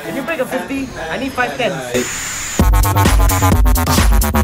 Can you break a 50? I need 5 10s.